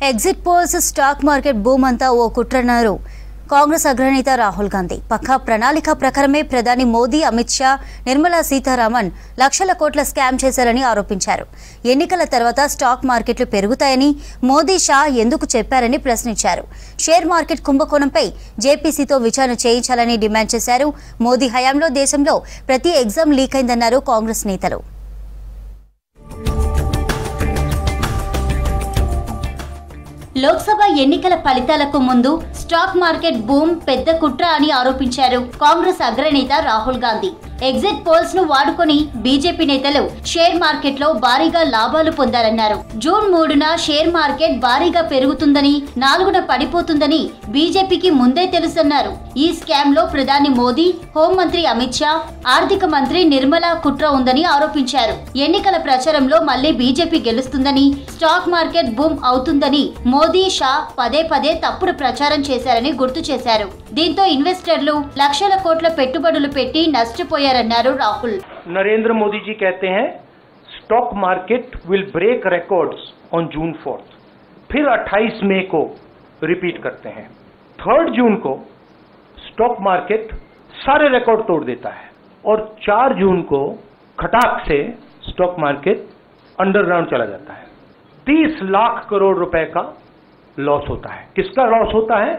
Exit polls stock market boom అంతా ఓ కుట్రన్నారు కాంగ్రెస్ అగ్రనేత రాహుల్ గాంధీ. పక్కా ప్రణాళిక ప్రకారమే ప్రధాని మోదీ, అమిత్ షా, నిర్మలా సీతారామన్ లక్షల కోట్ల స్కామ్ చేశారని ఆరోపించారు. ఎన్నికల తర్వాత స్టాక్ మార్కెట్లు పెరుగుతాయని మోదీ, షా ఎందుకు చెప్పారని ప్రశ్నించారు. షేర్ మార్కెట్ కుంభకోణంపై జేపీసీతో విచారణ చేయించాలని డిమాండ్ చేశారు. మోదీ హయాంలో దేశంలో ప్రతి ఎగ్జామ్ లీక్ అయిందన్నారు కాంగ్రెస్ నేతలు. లోక్సభ ఎన్నికల ఫలితాలకు ముందు స్టాక్ మార్కెట్ బూమ్ పెద్ద కుట్ర అని ఆరోపించారు కాంగ్రెస్ అగ్రనేత రాహుల్ గాంధీ. ఎగ్జిట్ పోల్స్ ను వాడుకొని బీజేపీ నేతలు షేర్ మార్కెట్ లో భారీగా లాభాలు పొందారన్నారు. జూన్ 3న షేర్ మార్కెట్ భారీగా పెరుగుతుందని, 4న పడిపోతుందని బీజేపీకి ముందే తెలుసన్నారు. ఈ స్కామ్ లో ప్రధాని మోదీ, హోంమంత్రి అమిత్ షా, ఆర్థిక మంత్రి నిర్మలా కుట్ర ఉందని ఆరోపించారు. ఎన్నికల ప్రచారంలో మళ్లీ బీజేపీ గెలుస్తుందని, స్టాక్ మార్కెట్ బూమ్ అవుతుందని మోదీ, షా పదే పదే తప్పుడు ప్రచారం చేశారని గుర్తు చేశారు. దీంతో ఇన్వెస్టర్లు లక్షల కోట్ల పెట్టుబడులు పెట్టి నష్టపోయారన్నారు రాహుల్. नरेंद्र मोदी जी कहते हैं stock market will break records on June 4th, फिर 28 मई को रिपीट करते हैं. 3 जून को स्टॉक मार्केट सारे रिकॉर्ड तोड़ देता है और 4 जून को खटाक से स्टॉक मार्केट अंडरग्राउंड चला जाता है. 30 लाख करोड़ रुपए का लॉस होता है. किसका लॉस होता है?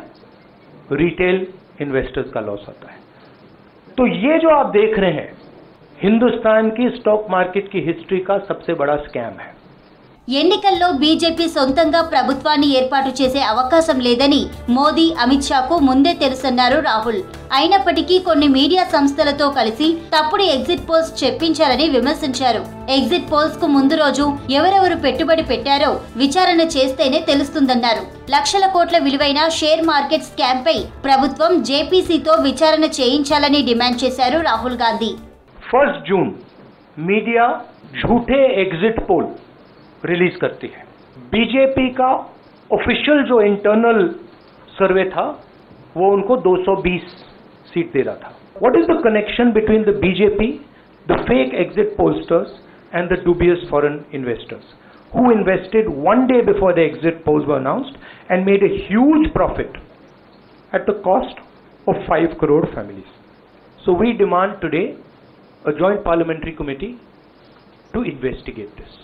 रिटेल इन्वेस्टर्स का लॉस होता है. तो ये जो आप देख रहे हैं हिंदुस्तान की स्टॉक मार्केट की हिस्ट्री का सबसे बड़ा स्कैम है. ఎన్నికల్లో బీజేపీ సొంతంగా ప్రభుత్వాన్ని ఏర్పాటు చేసే అవకాశం లేదని మోదీ, అమిత్ షాకు ముందే తెలుసన్నారు రాహుల్. అయినప్పటికీ కొన్ని మీడియా సంస్థలతో కలిసి తప్పుడు ఎగ్జిట్ పోల్స్ చెప్పించారని విమర్శించారు. ఎగ్జిట్ పోల్స్ కు ముందు రోజు ఎవరెవరు పెట్టుబడి పెట్టారో విచారణ చేస్తేనే తెలుస్తుందన్నారు. లక్షల కోట్ల విలువైన షేర్ మార్కెట్ స్కామ్ పై ప్రభుత్వం జేపీసీతో విచారణ చేయించాలని డిమాండ్ చేశారు రాహుల్ గాంధీ. 1 जून मीडिया झूठे एग्जिट पोल रिलीज करती है. बीजेपी का ऑफिशियल जो इंटरनल सर्वे था वो उनको 220 सीट दे रहा था. What is the connection between the BJP, the fake exit pollsters and the dubious foreign investors who invested one day before the exit polls were announced and made a huge profit at the cost of 5 crore families? So we demand today a joint parliamentary committee to investigate this.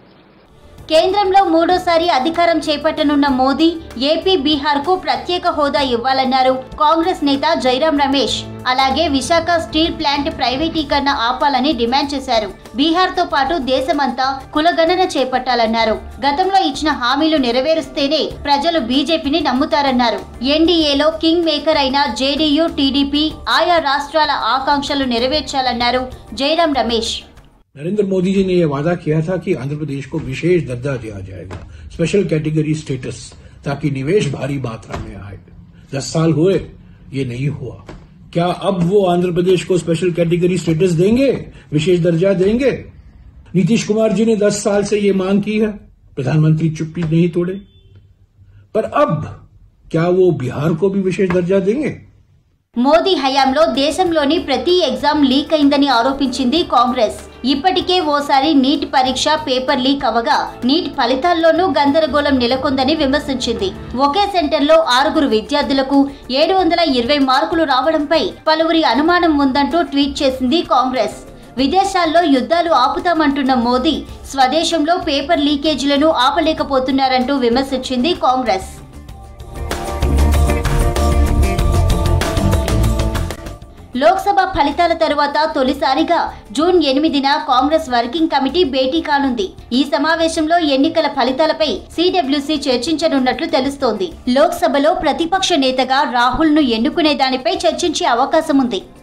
కేంద్రంలో మూడోసారి అధికారం చేపట్టనున్న Modi AP, Bihar కు ప్రత్యేక హోదా ఇవ్వాలన్నారు కాంగ్రెస్ నేత జైరాం రమేష్. అలాగే Visakha steel plant ప్రైవేటీకరణ ఆపాలని డిమాండ్ చేశారు. బీహార్ తో పాటు దేశమంతా కులగణన చేపట్టాలన్నారు. గతంలో ఇచ్చిన హామీలు నెరవేరుస్తేనే ప్రజలు బీజేపీని నమ్ముతారన్నారు. ఎన్డీఏలో కింగ్ మేకర్ అయిన జేడీయూ, టీడీపీ ఆయా రాష్ట్రాల ఆకాంక్షలు నెరవేర్చాలన్నారు జైరాం రమేష్. नरेंद्र मोदी जी ने यह वादा किया था कि आंध्र प्रदेश को विशेष दर्जा दिया जाएगा, स्पेशल कैटेगरी स्टेटस, ताकि निवेश भारी मात्रा में आए. 10 साल हुए, ये नहीं हुआ. क्या अब वो आंध्र प्रदेश को स्पेशल कैटेगरी स्टेटस देंगे, विशेष दर्जा देंगे? नीतीश कुमार जी ने 10 साल से ये मांग की है, प्रधानमंत्री चुप्पी नहीं तोड़े. पर अब क्या वो बिहार को भी विशेष दर्जा देंगे? మోదీ హయాంలో దేశంలోని ప్రతి ఎగ్జామ్ లీక్ అయిందని ఆరోపించింది కాంగ్రెస్. ఇప్పటికే ఓసారి నీట్ పరీక్ష పేపర్ లీక్ అవగా నీట్ ఫలితాల్లోనూ గందరగోళం నెలకొందని విమర్శించింది. ఒకే సెంటర్లో 6 విద్యార్థులకు 720 మార్కులు రావడంపై పలువురి అనుమానం ఉందంటూ ట్వీట్ చేసింది కాంగ్రెస్. విదేశాల్లో యుద్ధాలు ఆపుతామంటున్న మోదీ స్వదేశంలో పేపర్ లీకేజీలను ఆపలేకపోతున్నారంటూ విమర్శించింది కాంగ్రెస్. లోక్సభ ఫలితాల తరువాత తొలిసారిగా జూన్ 8న కాంగ్రెస్ వర్కింగ్ కమిటీ భేటీ కానుంది. ఈ సమావేశంలో ఎన్నికల ఫలితాలపై సిడబ్ల్యూసీ చర్చించనున్నట్లు తెలుస్తోంది. లోక్సభలో ప్రతిపక్ష నేతగా రాహుల్ ను ఎన్నుకునే దానిపై చర్చించే అవకాశం ఉంది.